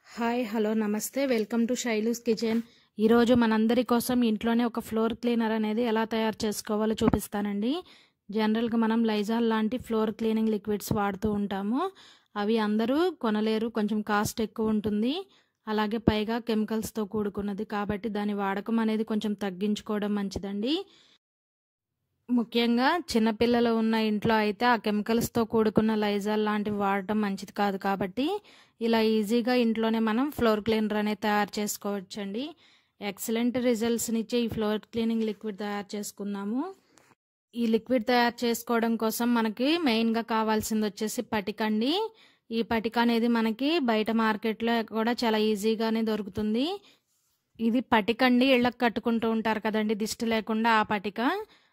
Hi hello నమస్తే welcome to Shailu's kitchen. ఈరోజు మనందరి కోసం ఇంట్లోనే ఒక ఫ్లోర్ క్లీనర్ అనేది ఎలా తయారు చేసుకోవాలో చూపిస్తానండి. జనరల్గా మనం లైజాల్ లాంటి ఫ్లోర్ క్లీనింగ్ లిక్విడ్స్ వాడుతూ ఉంటాము. అవి అందరూ కొనలేరు, కొంచెం కాస్ట్ ఎక్కువ ఉంటుంది, అలాగే పైగా కెమికల్స్తో కూడుకున్నది. కాబట్టి దాని వాడకం అనేది కొంచెం తగ్గించుకోవడం మంచిదండి. ముఖ్యంగా చిన్నపిల్లలు ఉన్న ఇంట్లో అయితే ఆ కెమికల్స్తో కూడుకున్న లైజాల్ లాంటివి వాడటం మంచిది కాదు. కాబట్టి ఇలా ఈజీగా ఇంట్లోనే మనం ఫ్లోర్ క్లీనర్ అనేది తయారు చేసుకోవచ్చండి. ఎక్సలెంట్ రిజల్ట్స్నిచ్చే ఈ ఫ్లోర్ క్లీనింగ్ లిక్విడ్ తయారు చేసుకున్నాము. ఈ లిక్విడ్ తయారు చేసుకోవడం కోసం మనకి మెయిన్గా కావాల్సింది వచ్చేసి పటిక అండి. ఈ పటిక అనేది మనకి బయట మార్కెట్లో కూడా చాలా ఈజీగానే దొరుకుతుంది. ఇది పటిక అండి, ఇళ్ళకి కట్టుకుంటూ ఉంటారు కదండి దిష్టి లేకుండా, ఆ పటిక.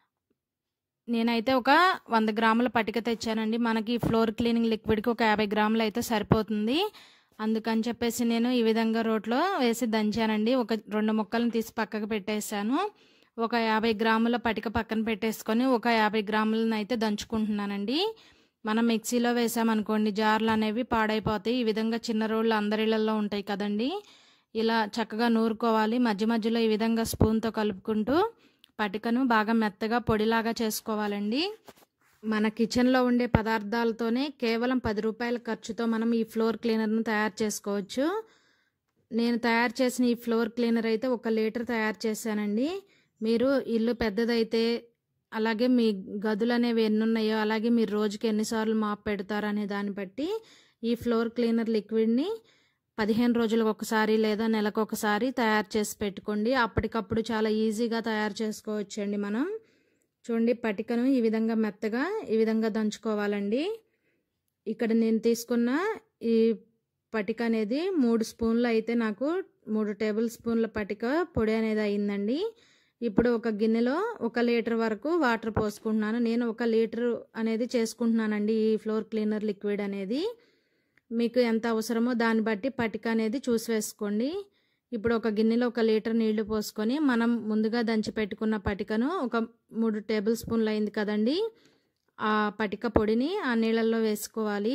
నేనైతే ఒక 100 గ్రాముల పటిక తెచ్చానండి. మనకి ఫ్లోర్ క్లీనింగ్ లిక్విడ్కి ఒక 50 గ్రాములు అయితే సరిపోతుంది. అందుకని చెప్పేసి నేను ఈ విధంగా రోట్లో వేసి దంచానండి. ఒక 2 ముక్కలను తీసి పక్కకు పెట్టేశాను. ఒక 50 గ్రాముల పటిక పక్కన పెట్టేసుకొని ఒక 50 గ్రాములను అయితే దంచుకుంటున్నానండి. మనం మిక్సీలో వేసామనుకోండి జార్లు అనేవి పాడైపోతాయి. ఈ విధంగా చిన్న రోళ్ళు అందరిళ్ళల్లో ఉంటాయి కదండి. ఇలా చక్కగా నూరుకోవాలి. మధ్య మధ్యలో ఈ విధంగా స్పూన్తో కలుపుకుంటూ పటికను బాగా మెత్తగా పొడిలాగా చేసుకోవాలండి. మన కిచెన్లో ఉండే పదార్థాలతోనే కేవలం 10 రూపాయల ఖర్చుతో మనం ఈ ఫ్లోర్ క్లీనర్ను తయారు చేసుకోవచ్చు. నేను తయారు చేసిన ఈ ఫ్లోర్ క్లీనర్ అయితే 1 లీటర్ తయారు చేశానండి. మీరు ఇల్లు పెద్దదైతే, అలాగే మీ గదులు అనేవి ఎన్ని ఉన్నాయో, అలాగే మీరు రోజుకి ఎన్నిసార్లు మాప్ పెడతారు అనే దాన్ని బట్టి ఈ ఫ్లోర్ క్లీనర్ లిక్విడ్ని 15 రోజులకు ఒకసారి లేదా నెలకు ఒకసారి తయారు చేసి పెట్టుకోండి. అప్పటికప్పుడు చాలా ఈజీగా తయారు చేసుకోవచ్చండి. మనం చూడండి, పటికను ఈ విధంగా మెత్తగా ఈ విధంగా దంచుకోవాలండి. ఇక్కడ నేను తీసుకున్న ఈ పటిక అనేది 3 స్పూన్లు అయితే నాకు 3 టేబుల్ స్పూన్ల పటిక పొడి అనేది అయిందండి. ఇప్పుడు ఒక గిన్నెలో 1 లీటర్ వరకు వాటర్ పోసుకుంటున్నాను. నేను 1 లీటర్ అనేది చేసుకుంటున్నానండి ఈ ఫ్లోర్ క్లీనర్ లిక్విడ్ అనేది. మీకు ఎంత అవసరమో దాన్ని బట్టి పటిక అనేది చూసి వేసుకోండి. ఇప్పుడు ఒక గిన్నెలో 1 లీటర్ నీళ్లు పోసుకొని మనం ముందుగా దంచి పెట్టుకున్న పటికను ఒక 3 టేబుల్ స్పూన్లు అయింది కదండి, ఆ పటిక పొడిని ఆ నీళ్ళల్లో వేసుకోవాలి.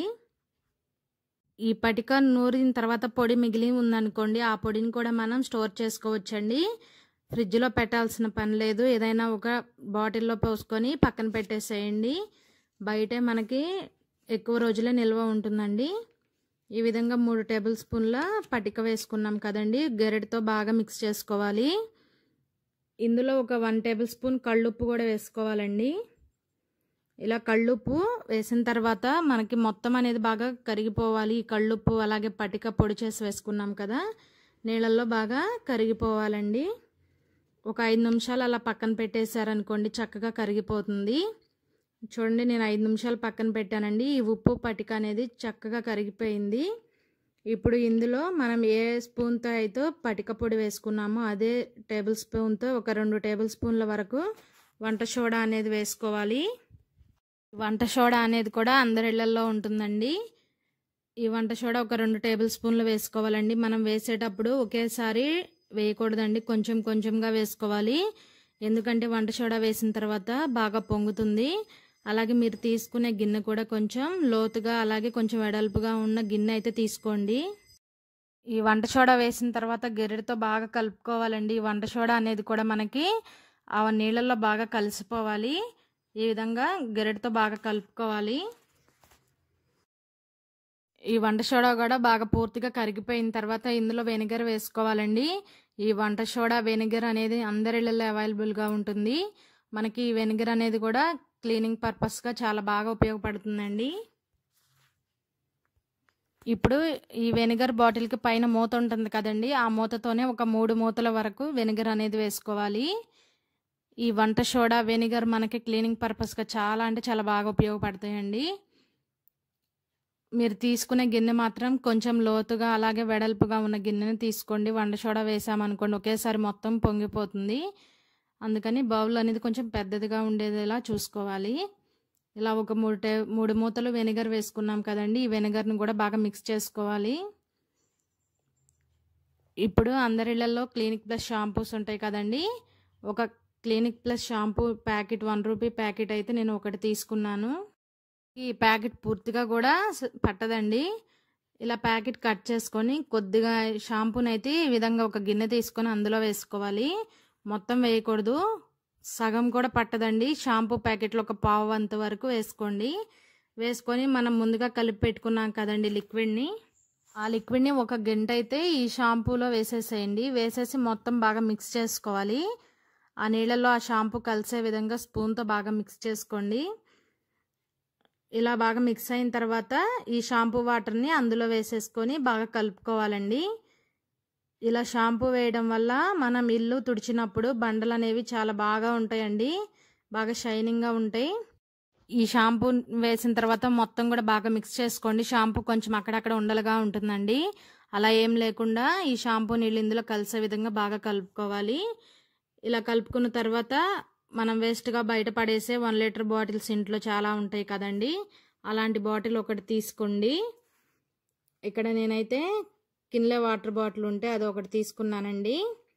ఈ పటిక నూరిన తర్వాత పొడి మిగిలి ఉందనుకోండి, ఆ పొడిని కూడా మనం స్టోర్ చేసుకోవచ్చండి. ఫ్రిడ్జ్లో పెట్టాల్సిన పని లేదు. ఏదైనా ఒక బాటిల్లో పోసుకొని పక్కన పెట్టేసేయండి. బయటే మనకి ఎక్కువ రోజులే నిల్వ ఉంటుందండి. ఈ విధంగా 3 టేబుల్ స్పూన్ల పటిక వేసుకున్నాం కదండి. గెరెటితో బాగా మిక్స్ చేసుకోవాలి. ఇందులో ఒక 1 టేబుల్ స్పూన్ కళ్ళుప్పు కూడా వేసుకోవాలండి. ఇలా కళ్ళుప్పు వేసిన తర్వాత మనకి మొత్తం అనేది బాగా కరిగిపోవాలి. ఈ కళ్ళుప్పు అలాగే పటిక పొడి చేసి వేసుకున్నాం కదా, నీళ్ళల్లో బాగా కరిగిపోవాలండి. ఒక 5 నిమిషాలు అలా పక్కన పెట్టేశారనుకోండి చక్కగా కరిగిపోతుంది. చూడండి, నేను 5 నిమిషాలు పక్కన పెట్టానండి. ఈ ఉప్పు పటిక అనేది చక్కగా కరిగిపోయింది. ఇప్పుడు ఇందులో మనం ఏ స్పూన్తో అయితే పటిక పొడి వేసుకున్నామో అదే టేబుల్ స్పూన్తో ఒక 2 టేబుల్ స్పూన్ల వరకు వంట సోడా అనేది వేసుకోవాలి. వంట సోడా అనేది కూడా అందరి ఇళ్లల్లో ఉంటుందండి. ఈ వంట సోడా ఒక 2 టేబుల్ స్పూన్లు వేసుకోవాలండి. మనం వేసేటప్పుడు ఒకేసారి వేయకూడదండి, కొంచెం కొంచెంగా వేసుకోవాలి. ఎందుకంటే వంట సోడా వేసిన తర్వాత బాగా పొంగుతుంది. అలాగే మీరు తీసుకునే గిన్నె కూడా కొంచెం లోతుగా అలాగే కొంచెం వెడల్పుగా ఉన్న గిన్నె అయితే తీసుకోండి. ఈ వంట సోడా వేసిన తర్వాత గెరెటితో బాగా కలుపుకోవాలండి. ఈ వంట సోడా అనేది కూడా మనకి ఆ నీళ్ళల్లో బాగా కలిసిపోవాలి. ఈ విధంగా గెరెటితో బాగా కలుపుకోవాలి. ఈ వంట సోడా కూడా బాగా పూర్తిగా కరిగిపోయిన తర్వాత ఇందులో వెనిగర్ వేసుకోవాలండి. ఈ వంట సోడా వెనిగర్ అనేది అందరి ఇళ్ళల్లో అవైలబుల్గా ఉంటుంది. మనకి ఈ వెనిగర్ అనేది కూడా క్లీనింగ్ పర్పస్గా చాలా బాగా ఉపయోగపడుతుందండి. ఇప్పుడు ఈ వెనిగర్ బాటిల్కి పైన మూత ఉంటుంది కదండి, ఆ మూతతోనే ఒక 3 మూతల వరకు వెనిగర్ అనేది వేసుకోవాలి. ఈ వంట సోడా వెనిగర్ మనకి క్లీనింగ్ పర్పస్గా చాలా అంటే చాలా బాగా ఉపయోగపడతాయండి. మీరు తీసుకునే గిన్నె మాత్రం కొంచెం లోతుగా అలాగే వెడల్పుగా ఉన్న గిన్నెని తీసుకోండి. వంట సోడా వేసామనుకోండి ఒకేసారి మొత్తం పొంగిపోతుంది. అందుకని బౌల్ అనేది కొంచెం పెద్దదిగా ఉండేదిలా చూసుకోవాలి. ఇలా ఒక 3 మూతలు వెనిగర్ వేసుకున్నాం కదండి. ఈ వెనిగర్ని కూడా బాగా మిక్స్ చేసుకోవాలి. ఇప్పుడు అందరిళ్ళల్లో క్లినిక్ ప్లస్ షాంపూస్ ఉంటాయి కదండి. ఒక clinic plus shampoo packet 1 rupee packet అయితే నేను ఒకటి తీసుకున్నాను. ఈ ప్యాకెట్ పూర్తిగా కూడా పట్టదండి. ఇలా ప్యాకెట్ కట్ చేసుకొని కొద్దిగా షాంపూని అయితే ఈ విధంగా ఒక గిన్నె తీసుకొని అందులో వేసుకోవాలి. మొత్తం వేయకూడదు, సగం కూడా పట్టదండి. షాంపూ ప్యాకెట్లో ఒక పావు వంతు వరకు వేసుకోండి. వేసుకొని మనం ముందుగా కలిపి పెట్టుకున్నాం కదండి లిక్విడ్ని, ఆ లిక్విడ్ని ఒక గంట అయితే ఈ షాంపూలో వేసేసేయండి. వేసేసి మొత్తం బాగా మిక్స్ చేసుకోవాలి. ఆ నీళ్ళల్లో ఆ షాంపూ కలిసే విధంగా స్పూన్తో బాగా మిక్స్ చేసుకోండి. ఇలా బాగా మిక్స్ అయిన తర్వాత ఈ షాంపూ వాటర్ని అందులో వేసేసుకొని బాగా కలుపుకోవాలండి. ఇలా షాంపూ వేయడం వల్ల మనం ఇల్లు తుడిచినప్పుడు బండలు అనేవి చాలా బాగా ఉంటాయండి, బాగా షైనింగ్గా ఉంటాయి. ఈ షాంపూ వేసిన తర్వాత మొత్తం కూడా బాగా మిక్స్ చేసుకోండి. షాంపూ కొంచెం అక్కడక్కడ ఉండలుగా ఉంటుందండి, అలా ఏం లేకుండా ఈ షాంపూ నీళ్ళు ఇందులో కలిసే విధంగా బాగా కలుపుకోవాలి. ఇలా కలుపుకున్న తర్వాత మనం వేస్ట్గా బయట పడేసే 1 లీటర్ బాటిల్స్ ఇంట్లో చాలా ఉంటాయి కదండి, అలాంటి బాటిల్ ఒకటి తీసుకోండి. ఇక్కడ నేనైతే కిన్లే వాటర్ బాటిల్ ఉంటే అది ఒకటి తీసుకున్నానండి.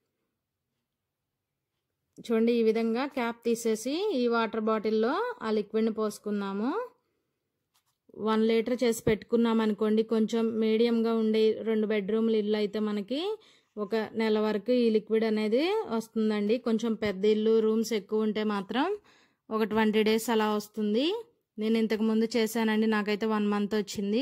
చూడండి, ఈ విధంగా క్యాప్ తీసేసి ఈ వాటర్ బాటిల్లో ఆ లిక్విడ్ని పోసుకుందాము. 1 లీటర్ చేసి పెట్టుకున్నాం అనుకోండి, కొంచెం మీడియంగా ఉండే 2 బెడ్రూమ్ల ఇల్లు అయితే మనకి ఒక నెల వరకు ఈ లిక్విడ్ అనేది వస్తుందండి. కొంచెం పెద్ద ఇల్లు, రూమ్స్ ఎక్కువ ఉంటే మాత్రం ఒక 20 డేస్ అలా వస్తుంది. నేను ఇంతకుముందు చేశానండి, నాకైతే 1 మంత్ వచ్చింది.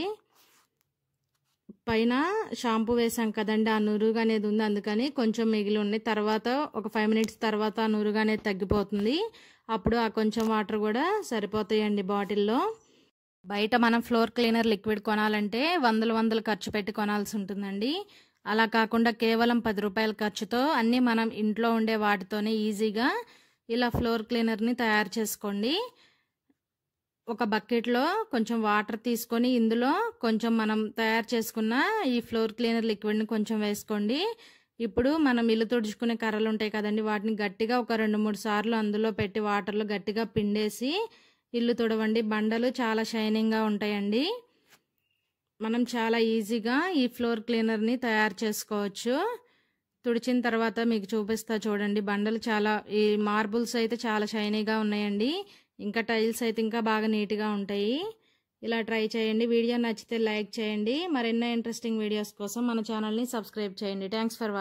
పైన షాంపూ వేసాం కదండి, ఆ నురుగు అనేది ఉంది, అందుకని కొంచెం మిగిలి ఉన్నాయి. తర్వాత ఒక 5 మినిట్స్ తర్వాత ఆ నురుగు అనేది తగ్గిపోతుంది. అప్పుడు ఆ కొంచెం వాటర్ కూడా సరిపోతాయండి బాటిల్లో. బయట మనం ఫ్లోర్ క్లీనర్ లిక్విడ్ కొనాలంటే వందలు ఖర్చు పెట్టి కొనాల్సి ఉంటుందండి. అలా కాకుండా కేవలం 10 రూపాయల ఖర్చుతో అన్నీ మనం ఇంట్లో ఉండే వాటితోనే ఈజీగా ఇలా ఫ్లోర్ క్లీనర్ని తయారు చేసుకోండి. ఒక బకెట్లో కొంచెం వాటర్ తీసుకొని ఇందులో కొంచెం మనం తయారు చేసుకున్న ఈ ఫ్లోర్ క్లీనర్ లిక్విడ్ని కొంచెం వేసుకోండి. ఇప్పుడు మనం ఇల్లు తుడుచుకునే కర్రలు ఉంటాయి కదండి, వాటిని గట్టిగా ఒక 2-3 సార్లు అందులో పెట్టి వాటర్లో గట్టిగా పిండేసి ఇల్లు తుడవండి. బండలు చాలా షైనింగ్గా ఉంటాయండి. మనం చాలా ఈజీగా ఈ ఫ్లోర్ క్లీనర్ని తయారు చేసుకోవచ్చు. తుడిచిన తర్వాత మీకు చూపిస్తా చూడండి. బండలు చాలా, ఈ మార్బుల్స్ అయితే చాలా షైనీగా ఉన్నాయండి, ఇంకా టైల్స్ అయితే ఇంకా బాగా నీట్గా ఉంటాయి. ఇలా ట్రై చేయండి. వీడియో నచ్చితే లైక్ చేయండి. మరెన్నో ఇంట్రెస్టింగ్ వీడియోస్ కోసం మన ఛానల్ని సబ్స్క్రైబ్ చేయండి. Thanks for watching.